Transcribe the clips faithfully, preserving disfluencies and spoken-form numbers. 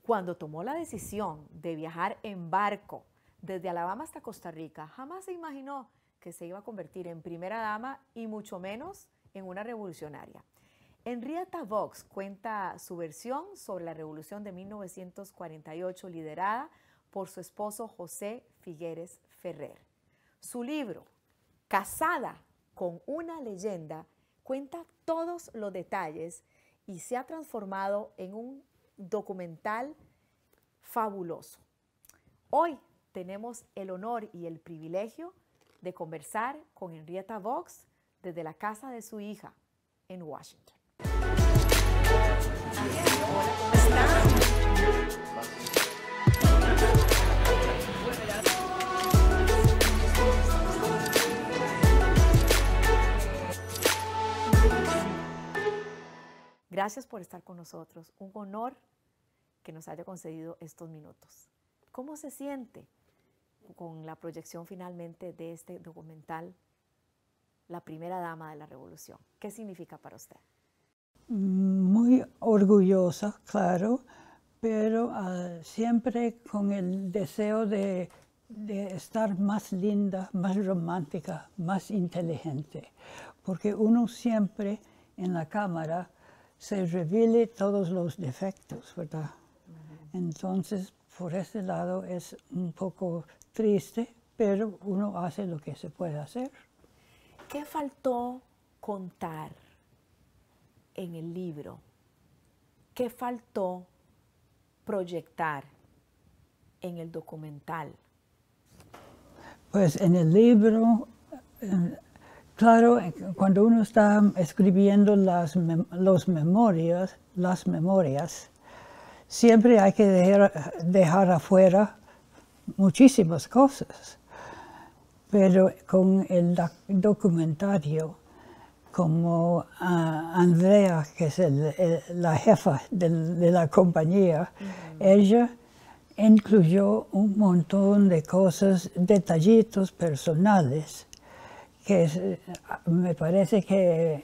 Cuando tomó la decisión de viajar en barco desde Alabama hasta Costa Rica, jamás se imaginó que se iba a convertir en primera dama y mucho menos en una revolucionaria. Henrietta Vaux cuenta su versión sobre la revolución de mil novecientos cuarenta y ocho liderada por su esposo José Figueres Ferrer. Su libro, Casada con una leyenda, cuenta todos los detalles y se ha transformado en un documental fabuloso. Hoy tenemos el honor y el privilegio de conversar con Henrietta Vaux desde la casa de su hija en Washington. Hola, ¿cómo están? Gracias por estar con nosotros. Un honor que nos haya concedido estos minutos. ¿Cómo se siente con la proyección finalmente de este documental, La Primera Dama de la Revolución? ¿Qué significa para usted? Muy orgullosa, claro, pero uh, siempre con el deseo de, de estar más linda, más romántica, más inteligente, porque uno siempre en la cámara se revele todos los defectos, ¿verdad? Uh-huh. Entonces, por ese lado es un poco triste, pero uno hace lo que se puede hacer. ¿Qué faltó contar en el libro? ¿Qué faltó proyectar en el documental? Pues en el libro, eh, claro, cuando uno está escribiendo las, mem los memorias, las memorias, siempre hay que dejar, dejar afuera muchísimas cosas. Pero con el documentario, como uh, Andrea, que es el, el, la jefa del, de la compañía, uh-huh. ella incluyó un montón de cosas, detallitos personales, que es, me parece que,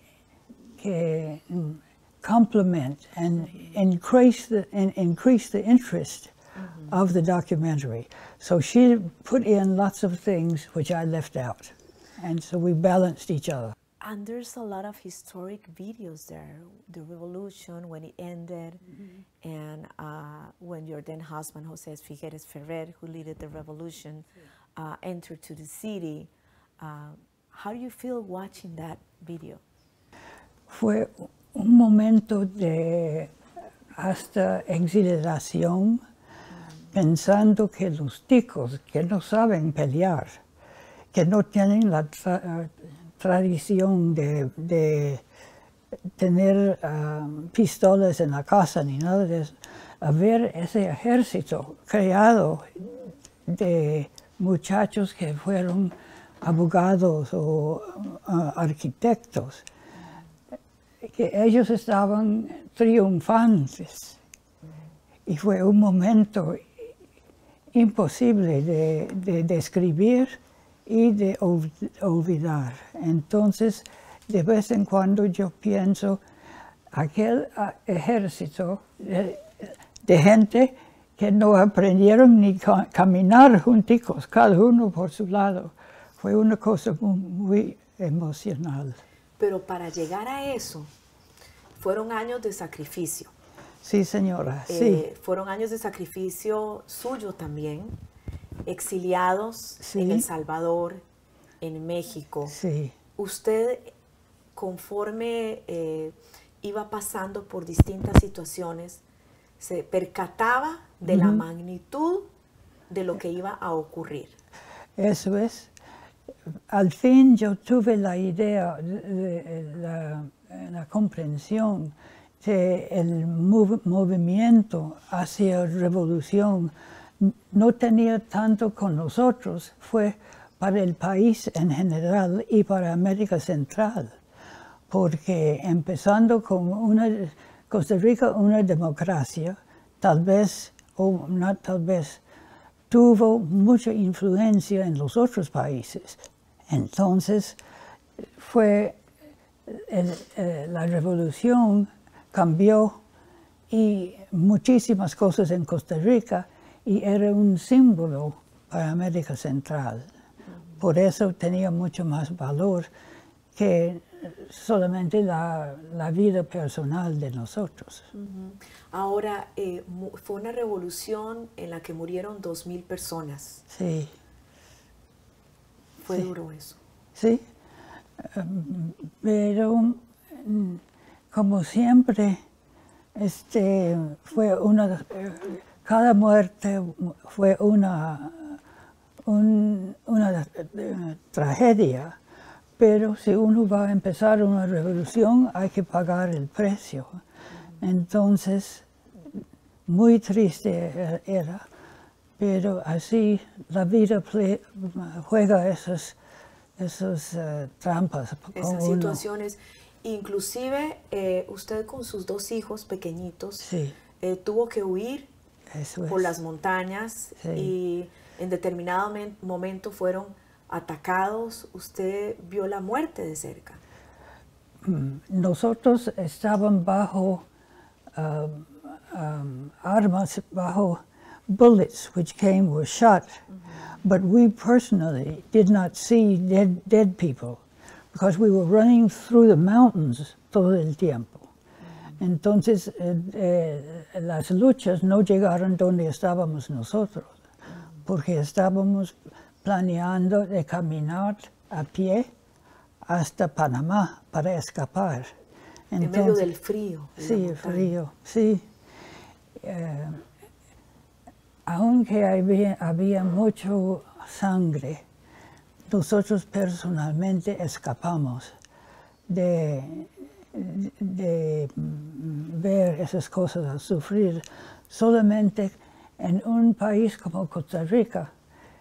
que complement and increase the, and increase the interest mm-hmm. of the documentary. So she put in lots of things which I left out. And so we balanced each other. And there's a lot of historic videos there. The revolution, when it ended, mm-hmm. and uh, when your then husband, José Figueres Ferrer, who led the revolution, uh, entered to the city. Uh, how do you feel watching that video? Fue un momento de hasta exhilaración, mm-hmm. pensando que los ticos que no saben pelear, que no tienen la tra tradición de, de tener uh, pistolas en la casa ni nada de eso, a ver ese ejército creado de muchachos que fueron abogados o uh, arquitectos, que ellos estaban triunfantes. Y fue un momento imposible de, de describir y de olvidar. Entonces, de vez en cuando yo pienso, aquel ejército de, de gente que no aprendieron ni ca caminar junticos, cada uno por su lado, fue una cosa muy, muy emocional. Pero para llegar a eso, fueron años de sacrificio. Sí, señora, eh, sí. Fueron años de sacrificio suyo también, exiliados sí. en El Salvador, en México. Sí. Usted, conforme eh, iba pasando por distintas situaciones, se percataba de uh-huh. la magnitud de lo que iba a ocurrir. Eso es. Al fin yo tuve la idea, de, de, la, la comprensión de el mov movimiento hacia revolución no tenía tanto con nosotros, fue para el país en general y para América Central, porque empezando con una, Costa Rica, una democracia, tal vez, o no tal vez, tuvo mucha influencia en los otros países. Entonces, fue el, eh, la revolución cambió y muchísimas cosas en Costa Rica, y era un símbolo para América Central. Por eso tenía mucho más valor que solamente la, la vida personal de nosotros. Uh-huh. Ahora, eh, fue una revolución en la que murieron dos mil personas. Sí. Fue sí. duro eso. Sí, um, pero como siempre, este, fue una, cada muerte fue una, un, una uh, tragedia. Pero si uno va a empezar una revolución, hay que pagar el precio. Entonces, muy triste era, pero así la vida play, juega esas, esas uh, trampas. Esas situaciones. Inclusive, eh, usted con sus dos hijos pequeñitos, sí. eh, tuvo que huir Eso por es. las montañas, sí. y en determinado momento fueron atacados. Usted vio la muerte de cerca. Nosotros estábamos bajo um, um, armas, bajo bullets which came were shot, mm-hmm. but we personally did not see dead, dead people because we were running through the mountains todo el tiempo. Mm-hmm. Entonces eh, eh, las luchas no llegaron donde estábamos nosotros, mm-hmm. porque estábamos planeando de caminar a pie hasta Panamá para escapar. Entonces, en medio del frío. Sí, frío, sí. Eh, aunque había, había mucho sangre, nosotros personalmente escapamos de, de, de ver esas cosas, a sufrir. Solamente en un país como Costa Rica,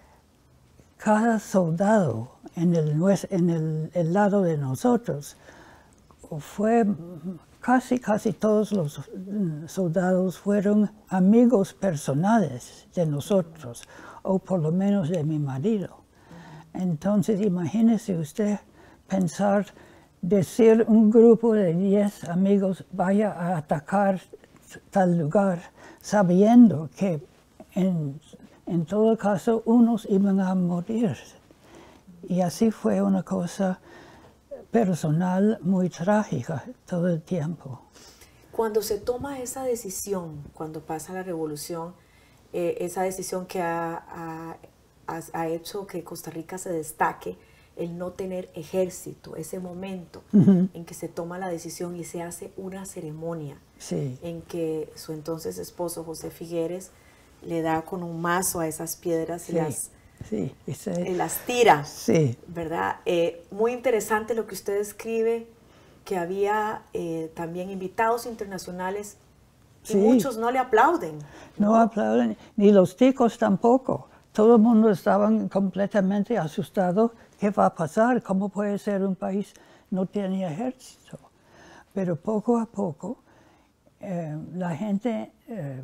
cada soldado en el, en el, el lado de nosotros fue, casi, casi todos los soldados fueron amigos personales de nosotros, o por lo menos de mi marido. Entonces, imagínese usted pensar, decir un grupo de diez amigos vaya a atacar tal lugar, sabiendo que en En todo caso, unos iban a morir. Y así fue una cosa personal muy trágica todo el tiempo. Cuando se toma esa decisión, cuando pasa la revolución, eh, esa decisión que ha, ha, ha hecho que Costa Rica se destaque, el no tener ejército, ese momento uh-huh. en que se toma la decisión y se hace una ceremonia, sí. en que su entonces esposo, José Figueres, le da con un mazo a esas piedras sí, y, las, sí, ese, y las tira, sí. ¿verdad? Eh, muy interesante lo que usted escribe, que había eh, también invitados internacionales y sí. muchos no le aplauden. No, no aplauden, ni los ticos tampoco. Todo el mundo estaba completamente asustado. ¿Qué va a pasar? ¿Cómo puede ser un país no tiene ejército? Pero poco a poco eh, la gente eh,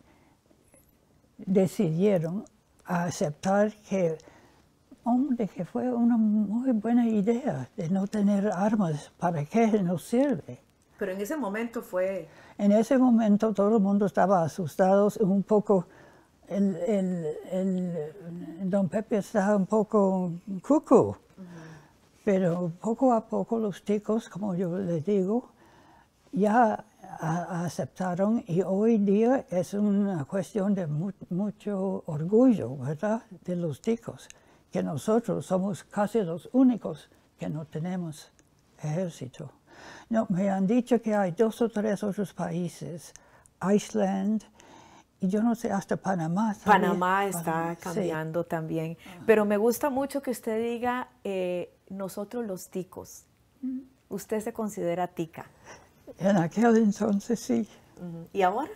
decidieron aceptar que, hombre, que fue una muy buena idea de no tener armas. ¿Para qué nos sirve? Pero en ese momento fue... En ese momento todo el mundo estaba asustado, un poco, el, el, el, don Pepe estaba un poco cucú. Uh-huh. Pero poco a poco los ticos, como yo les digo, ya a, aceptaron, y hoy día es una cuestión de mu mucho orgullo, ¿verdad?, de los ticos, que nosotros somos casi los únicos que no tenemos ejército. No, me han dicho que hay dos o tres otros países, Iceland, y yo no sé, hasta Panamá. Panamá está Panamá, cambiando sí. también. Pero me gusta mucho que usted diga, eh, nosotros los ticos. Mm. Usted se considera tica. En aquel entonces sí. Uh-huh. ¿Y ahora?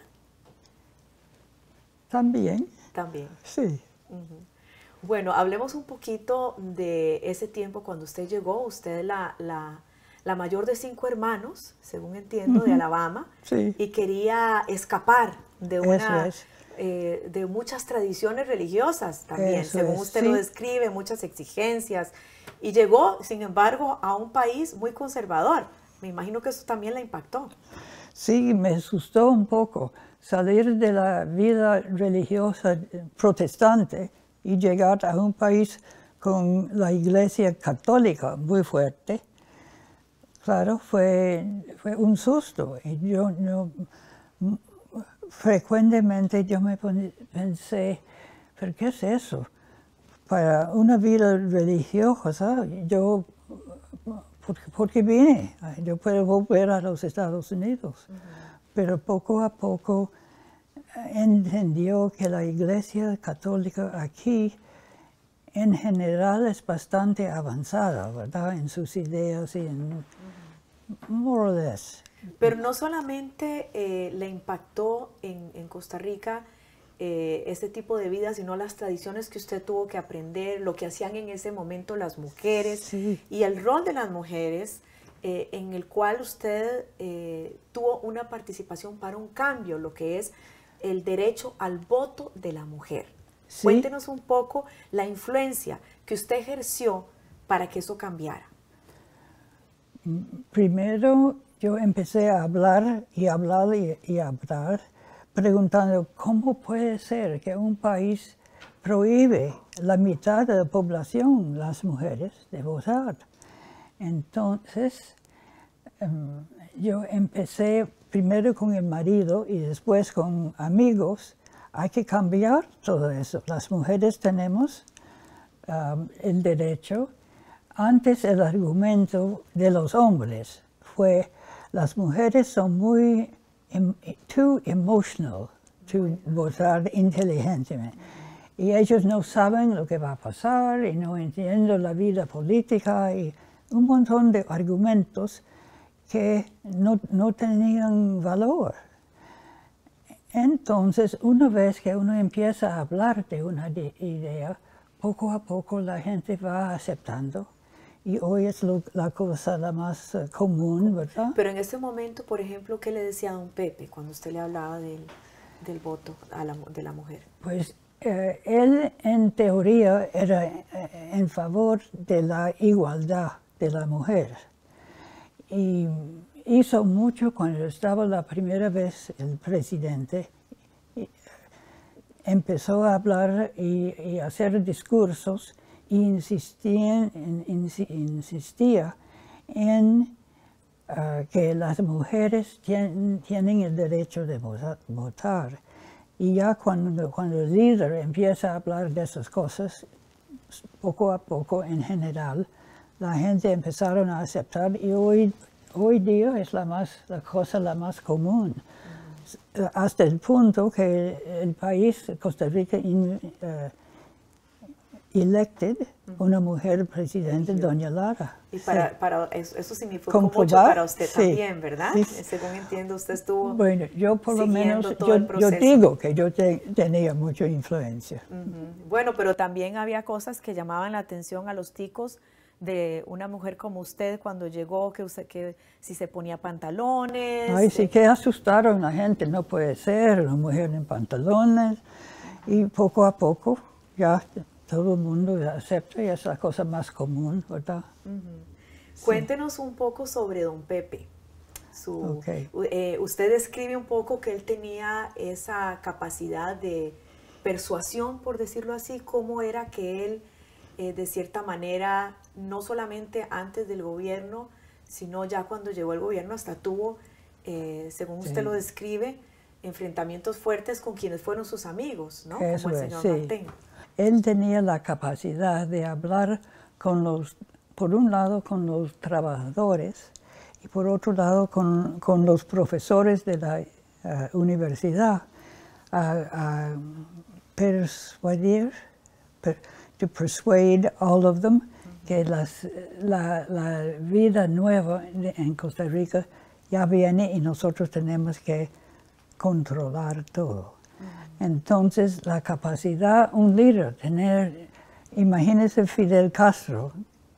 También. También. Sí. Uh-huh. Bueno, hablemos un poquito de ese tiempo cuando usted llegó. Usted es la, la, la mayor de cinco hermanos, según entiendo, uh-huh. de Alabama. Sí. Y quería escapar de, una, es. eh, de muchas tradiciones religiosas también, Eso según es. usted sí. lo describe, muchas exigencias. Y llegó, sin embargo, a un país muy conservador. Me imagino que eso también la impactó. Sí, me asustó un poco salir de la vida religiosa protestante y llegar a un país con la Iglesia católica muy fuerte. Claro, fue, fue un susto. Y yo, yo frecuentemente yo me pensé, ¿pero qué es eso? Para una vida religiosa, yo, ¿por, por qué vine? Yo puedo volver a los Estados Unidos. Uh-huh. Pero poco a poco entendió que la Iglesia Católica aquí, en general, es bastante avanzada, ¿verdad? En sus ideas y en... Uh-huh. More or less. Pero no solamente eh, le impactó en, en Costa Rica eh, este tipo de vida, sino las tradiciones que usted tuvo que aprender, lo que hacían en ese momento las mujeres, sí, y el rol de las mujeres eh, en el cual usted eh, tuvo una participación para un cambio, lo que es el derecho al voto de la mujer. Sí. Cuéntenos un poco la influencia que usted ejerció para que eso cambiara. Primero yo empecé a hablar y hablar y, y hablar, preguntando cómo puede ser que un país prohíbe la mitad de la población, las mujeres, de votar. Entonces um, yo empecé primero con el marido y después con amigos. Hay que cambiar todo eso. Las mujeres tenemos um, el derecho. Antes el argumento de los hombres fue, las mujeres son muy, em, too emotional, to votar inteligentemente. Y ellos no saben lo que va a pasar y no entienden la vida política y un montón de argumentos que no, no tenían valor. Entonces, una vez que uno empieza a hablar de una de idea, poco a poco la gente va aceptando. Y hoy es lo, la cosa la más uh, común, ¿verdad? Pero en ese momento, por ejemplo, ¿qué le decía a don Pepe cuando usted le hablaba del, del voto a la, de la mujer? Pues eh, él en teoría era eh, en favor de la igualdad de la mujer. Y hizo mucho cuando estaba la primera vez el presidente. Y empezó a hablar y, y hacer discursos. Y insistía, insistía en uh, que las mujeres tienen, tienen el derecho de votar. Y ya cuando, cuando el líder empieza a hablar de esas cosas, poco a poco, en general, la gente empezaron a aceptar y hoy, hoy día es la, más, la cosa la más común. Uh-huh. Hasta el punto que el país, Costa Rica, in, uh, elected uh-huh. una mujer presidente, doña Lara. Y para, sí. para eso, eso significó mucho para usted sí. también, ¿verdad? Sí. Según entiendo, usted estuvo Bueno, yo por lo menos, yo, yo digo que yo te, tenía mucha influencia. Uh-huh. Bueno, pero también había cosas que llamaban la atención a los ticos de una mujer como usted cuando llegó, que, usted, que si se ponía pantalones. Ay, sí, que asustaron a la gente, no puede ser una mujer en pantalones. Y poco a poco ya todo el mundo acepta y es la cosa más común, ¿verdad? Uh-huh. Sí. Cuéntenos un poco sobre don Pepe. Su, okay. eh, usted describe un poco que él tenía esa capacidad de persuasión, por decirlo así, cómo era que él, eh, de cierta manera, no solamente antes del gobierno, sino ya cuando llegó al gobierno, hasta tuvo, eh, según usted sí. lo describe, enfrentamientos fuertes con quienes fueron sus amigos, ¿no? Eso como el es, señor sí. Martín. Él tenía la capacidad de hablar con los, por un lado con los trabajadores y por otro lado con, con los profesores de la uh, universidad, a, a persuadir, per, to persuade all of them, uh-huh. que las, la, la vida nueva en Costa Rica ya viene y nosotros tenemos que controlar todo. Entonces, la capacidad, un líder, tener, imagínese Fidel Castro,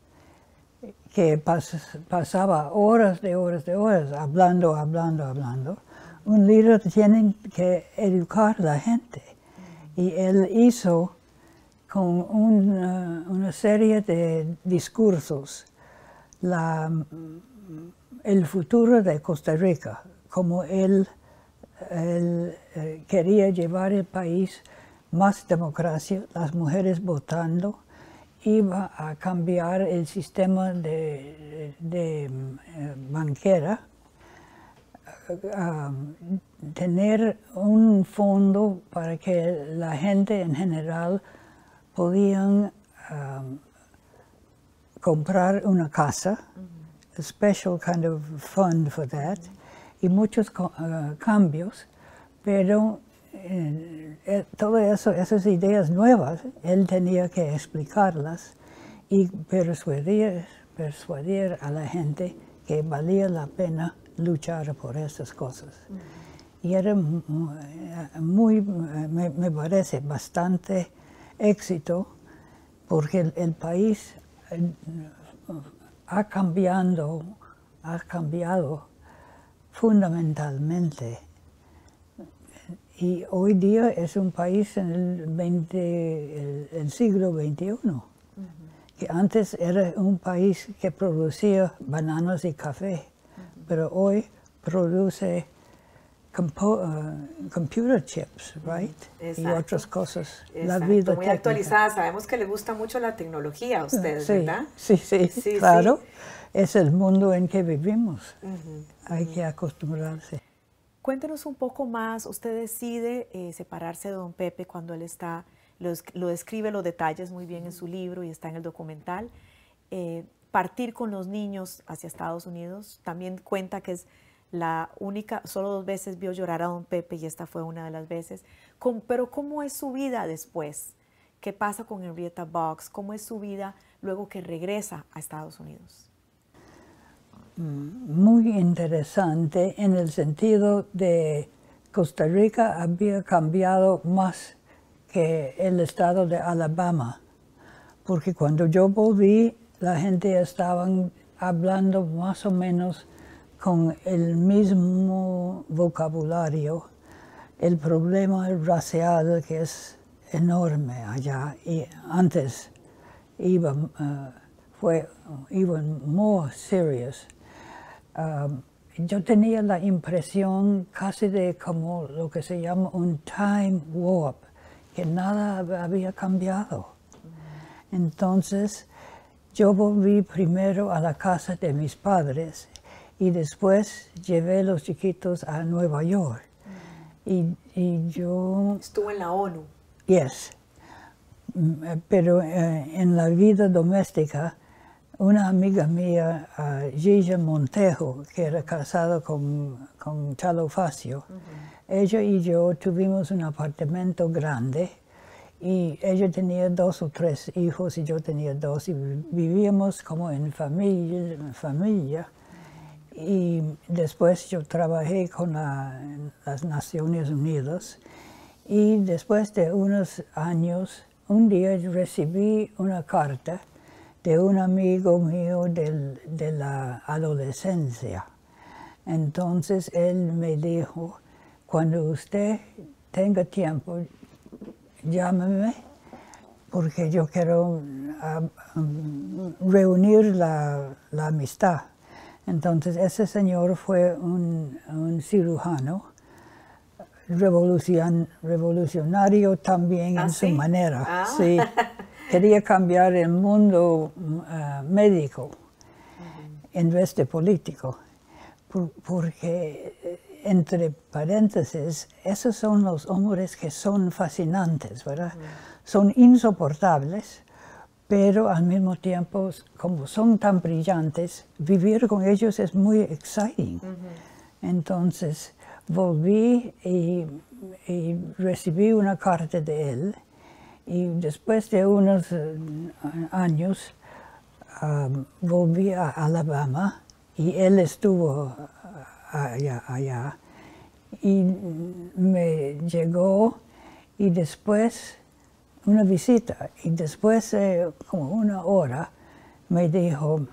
que pas, pasaba horas de horas de horas hablando, hablando, hablando. Un líder tiene que educar a la gente. Y él hizo con una, una serie de discursos la, el futuro de Costa Rica, como él, él eh, quería llevar el país más democracia, las mujeres votando, iba a cambiar el sistema de, de, de eh, banquera, um, tener un fondo para que la gente en general podían um, comprar una casa, mm-hmm. a special kind of fund for that, mm-hmm. y muchos uh, cambios, pero eh, eh, todas eso, esas ideas nuevas, él tenía que explicarlas y persuadir, persuadir a la gente que valía la pena luchar por esas cosas. Mm-hmm. Y era muy, me, me parece, bastante éxito, porque el, el país ha cambiado, ha cambiado fundamentalmente. Y hoy día es un país en el, veinte, el, el siglo veintiuno, uh-huh. que antes era un país que producía bananas y café, uh-huh. pero hoy produce Compo uh, computer chips, right? Exacto. Y otras cosas. Exacto. La vida muy técnica. Actualizada. Sabemos que le gusta mucho la tecnología a ustedes, sí, ¿verdad? Sí, sí, sí claro. Sí. Es el mundo en que vivimos. Uh-huh. Hay uh-huh. que acostumbrarse. Cuéntenos un poco más. Usted decide eh, separarse de don Pepe cuando él está, lo, lo describe los detalles muy bien en su libro y está en el documental. Eh, partir con los niños hacia Estados Unidos. También cuenta que es la única, solo dos veces vio llorar a don Pepe y esta fue una de las veces. Con, pero ¿cómo es su vida después? ¿Qué pasa con Henrietta Boggs? ¿Cómo es su vida luego que regresa a Estados Unidos? Muy interesante en el sentido de Costa Rica había cambiado más que el estado de Alabama, porque cuando yo volví la gente estaba hablando más o menos con el mismo vocabulario, el problema racial que es enorme allá, y antes iba, uh, fue even more serious. Um, yo tenía la impresión casi de como lo que se llama un time warp, que nada había cambiado. Entonces, yo volví primero a la casa de mis padres, y después llevé a los chiquitos a Nueva York. Mm. Y, y yo... Estuvo en la ONU. Yes. Pero eh, en la vida doméstica, una amiga mía, uh, Gilla Montejo, que era casada con, con Chalo Facio, uh-huh. ella y yo tuvimos un apartamento grande, y ella tenía dos o tres hijos y yo tenía dos, y vivíamos como en familia, en familia. Y después yo trabajé con la, las Naciones Unidas, y después de unos años, un día recibí una carta de un amigo mío del, de la adolescencia. Entonces él me dijo, cuando usted tenga tiempo, llámeme, porque yo quiero uh, um, reunir la, la amistad. Entonces ese señor fue un, un cirujano, revolucion, revolucionario también ¿Ah, en sí? su manera. Ah. Sí, quería cambiar el mundo uh, médico uh-huh. en vez de político, por, porque entre paréntesis, esos son los hombres que son fascinantes, ¿verdad? Uh-huh. Son insoportables, pero al mismo tiempo, como son tan brillantes, vivir con ellos es muy exciting. Uh-huh. Entonces, volví y, y recibí una carta de él, y después de unos uh, años um, volví a Alabama, y él estuvo allá, allá, y me llegó, y después una visita, y después de eh, como una hora me dijo,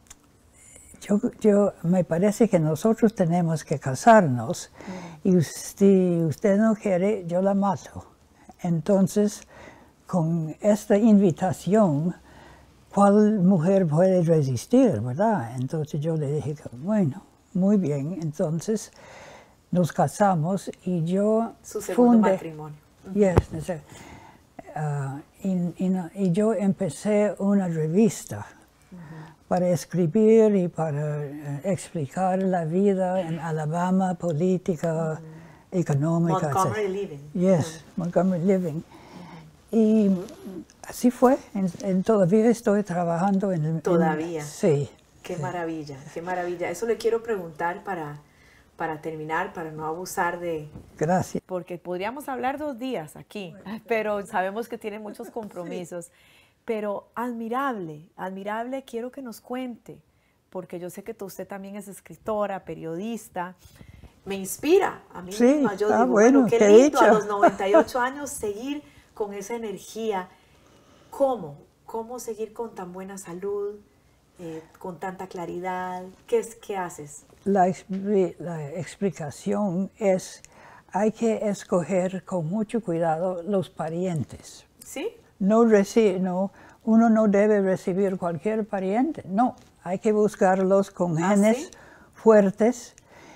yo, yo, me parece que nosotros tenemos que casarnos, mm. y si usted no quiere, yo la mato. Entonces, con esta invitación, ¿cuál mujer puede resistir, verdad? Entonces yo le dije, bueno, muy bien. Entonces, nos casamos y yo Su segundo fundé, matrimonio. yes, ese, uh, y, y, no- y yo empecé una revista para escribir y para eh, explicar la vida en Alabama, política, económica. Montgomery etcétera. Living. Yes, Montgomery Living. Y así fue, en- en- todavía estoy trabajando en el... Todavía. en- sí. Qué sí. maravilla, qué maravilla. Eso le quiero preguntar para, para terminar, para no abusar de... Gracias. Porque podríamos hablar dos días aquí, pero sabemos que tiene muchos compromisos. Pero admirable, admirable, quiero que nos cuente, porque yo sé que tú- usted también es escritora, periodista. Me inspira a mí Sí, misma. Yo ah, digo, bueno, bueno, qué qué lindo a dicha. los noventa y ocho años seguir con esa energía. ¿Cómo? ¿Cómo seguir con tan buena salud, eh, con tanta claridad? ¿Qué es qué haces? La, expli- la explicación es, hay que escoger con mucho cuidado los parientes. ¿Sí? No reci- no, uno no debe recibir cualquier pariente, no. Hay que buscarlos con ¿Ah, genes sí? fuertes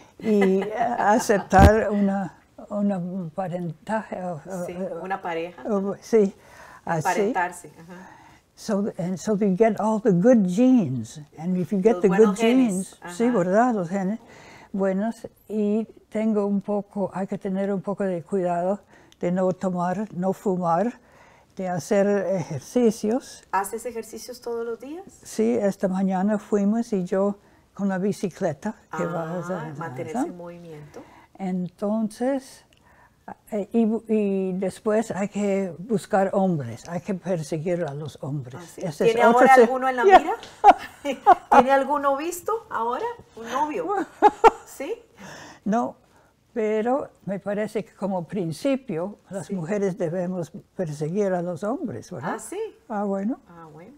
y eh, aceptar una, una parentaje. o- o- Sí, una pareja. o- sí, así. Parentarse. Ajá. So, and so you get all the good genes. And if you get Los the good buenos genes, genes, ajá. sí, ¿verdad? Los genes buenos. Y tengo un poco, hay que tener un poco de cuidado de no tomar, no fumar, de hacer ejercicios. ¿Haces ejercicios todos los días? Sí, esta mañana fuimos y yo con la bicicleta. Que va, Ah, mantenerse en movimiento. Entonces, eh, y, y después hay que buscar hombres, hay que perseguir a los hombres. Así. Ese es ¿Tiene otro ahora se- alguno en la Yeah. mira? ¿Tiene alguno visto ahora? ¿Un novio? ¿Sí? No, pero me parece que como principio las Sí. mujeres debemos perseguir a los hombres, ¿verdad? Ah, sí. Ah, bueno, Ah, bueno.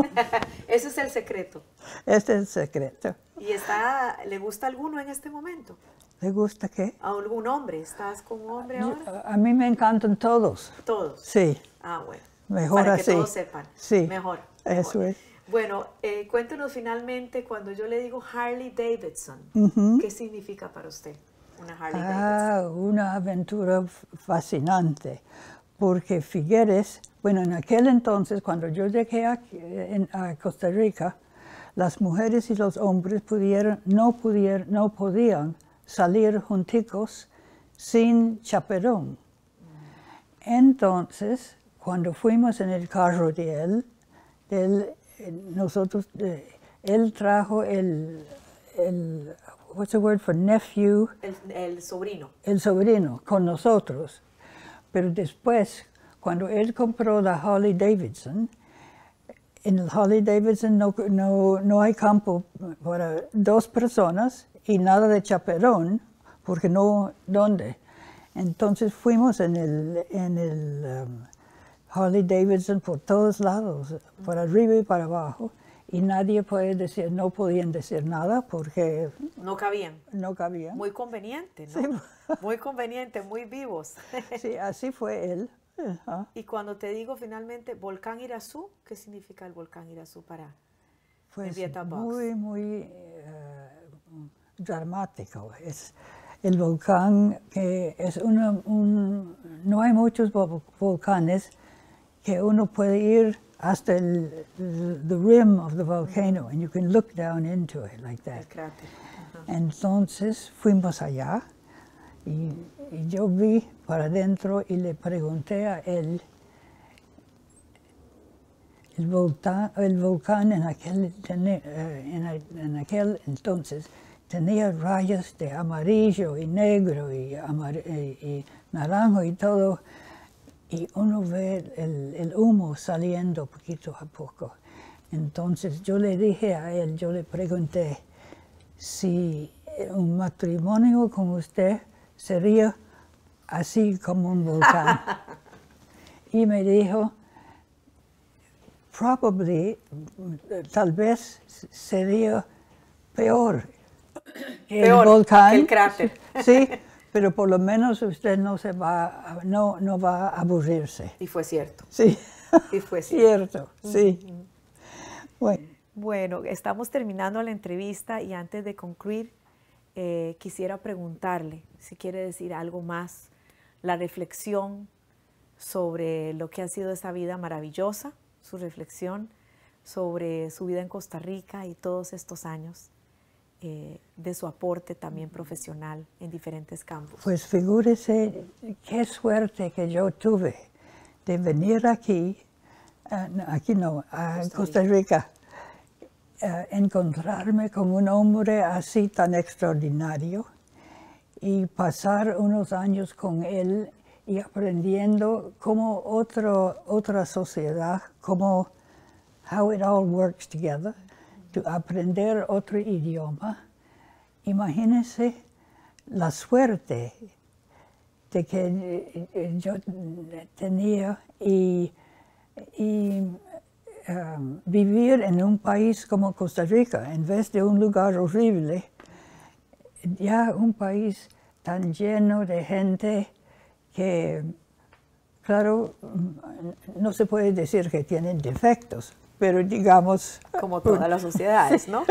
Ese es el secreto. este es el secreto. ¿Y está, le gusta alguno en este momento? ¿Le gusta qué? ¿A algún hombre? ¿Estás con un hombre ahora? A mí me encantan todos, Todos. sí, Ah, bueno. mejor Para así. que todos sepan. Sí, Mejor. eso mejor. es. Bueno, eh, cuéntenos finalmente, cuando yo le digo Harley Davidson, Ujú. ¿qué significa para usted una Harley Davidson? Ah, una aventura f- fascinante, porque Figueres, bueno, en aquel entonces, cuando yo llegué aquí, en- a Costa Rica, las mujeres y los hombres pudieron, no, pudieron, no podían salir junticos sin chaperón. Entonces, cuando fuimos en el carro de él, él, eh, nosotros, eh, él trajo el, el, what's the word for nephew? El, el sobrino. El sobrino con nosotros. Pero después, cuando él compró la Harley Davidson, en el Harley Davidson no, no, no hay campo para dos personas y nada de chaperón, porque no, ¿dónde? Entonces fuimos en el, en el um, Harley Davidson por todos lados, por arriba y para abajo, y nadie puede decir, no podían decir nada porque No cabían. no cabían. Muy conveniente, ¿no? Sí. Muy conveniente, muy vivos. Sí, así fue él. Ajá. Y cuando te digo finalmente volcán Irazú, ¿qué significa el volcán Irazú para Pues Henrietta Box? muy, muy eh, dramático. Es el volcán que es una, un, no hay muchos vo- volcanes que uno puede ir hasta el the, the rim of the volcano and you can look down into it like that. El cráter. Ajá. Entonces fuimos allá y, y yo vi para adentro y le pregunté a él, el volcán, el volcán en, aquel, tene- eh, en, a- en aquel entonces tenía rayas de amarillo y negro y, amar- y- y naranjo y todo, y uno ve el, el humo saliendo poquito a poco. Entonces yo le dije a él, yo le pregunté si un matrimonio con usted sería así como un volcán. Y me dijo, probably, tal vez sería peor que Peor el volcán. que el cráter. Sí, pero por lo menos usted no se va, a- no, no va a aburrirse. Y fue cierto. Sí, Y fue cierto. cierto, sí. Bueno, Bueno, estamos terminando la entrevista y antes de concluir, eh, quisiera preguntarle si quiere decir algo más, la reflexión sobre lo que ha sido esa vida maravillosa, su reflexión sobre su vida en Costa Rica y todos estos años eh, de su aporte también profesional en diferentes campos. Pues figúrese qué suerte que yo tuve de venir aquí, uh, aquí no, a Costa, Costa Rica, uh, encontrarme con un hombre así tan extraordinario y pasar unos años con él y aprendiendo cómo otro, otra sociedad, cómo how it all works together, to aprender otro idioma. Imagínense la suerte de que yo tenía y, y um, vivir en un país como Costa Rica, en vez de un lugar horrible, ya un país tan lleno de gente que, claro, no se puede decir que tienen defectos, pero digamos... Como todas las sociedades, ¿no?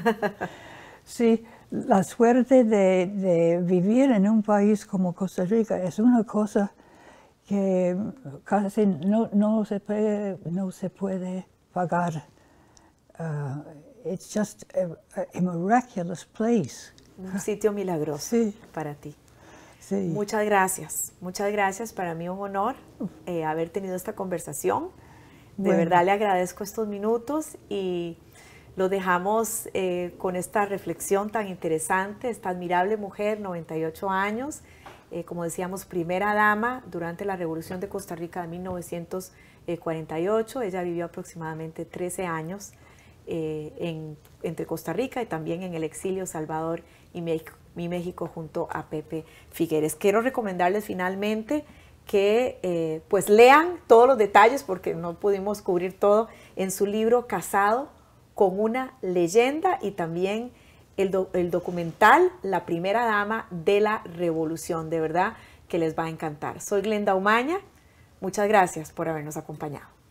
Sí, la suerte de, de vivir en un país como Costa Rica es una cosa que casi no, no, se, puede, no se puede pagar. Uh, it's just a, a miraculous place. Un sitio milagroso sí. para ti. Sí. Muchas gracias, muchas gracias. Para mí es un honor eh, haber tenido esta conversación. De bueno. verdad le agradezco estos minutos y lo dejamos eh, con esta reflexión tan interesante. Esta admirable mujer, noventa y ocho años, eh, como decíamos, primera dama durante la Revolución de Costa Rica de mil novecientos cuarenta y ocho. Ella vivió aproximadamente trece años eh, en, entre Costa Rica y también en el exilio Salvador y México, y México junto a Pepe Figueres. Quiero recomendarles finalmente que eh, pues lean todos los detalles porque no pudimos cubrir todo en su libro Casado con una leyenda y también el, do, el documental La Primera Dama de la Revolución. De verdad que les va a encantar. Soy Glenda Umaña. Muchas gracias por habernos acompañado.